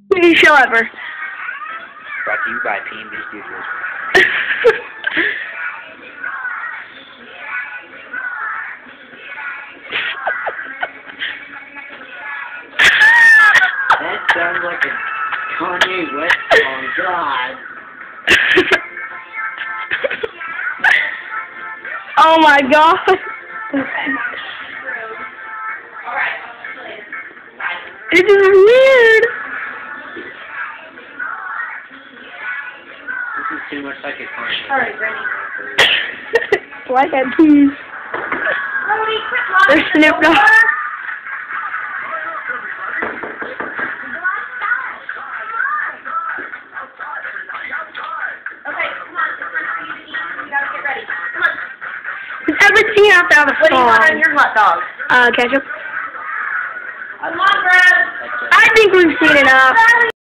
Biggest show ever. Brought to you by P&B Studios. That sounds like a Kanye West song. God. Oh my God. This is weird. This is too much like a Kanye. Alright, ready. Why that please? Brody, quit There's Snoop Dogg. Okay, come on. It's time for you to eat. You gotta get ready. Come on. Does everything have to have a What do you want on song? your hot dog? Ketchup. Come on, Brad. I think we've seen enough.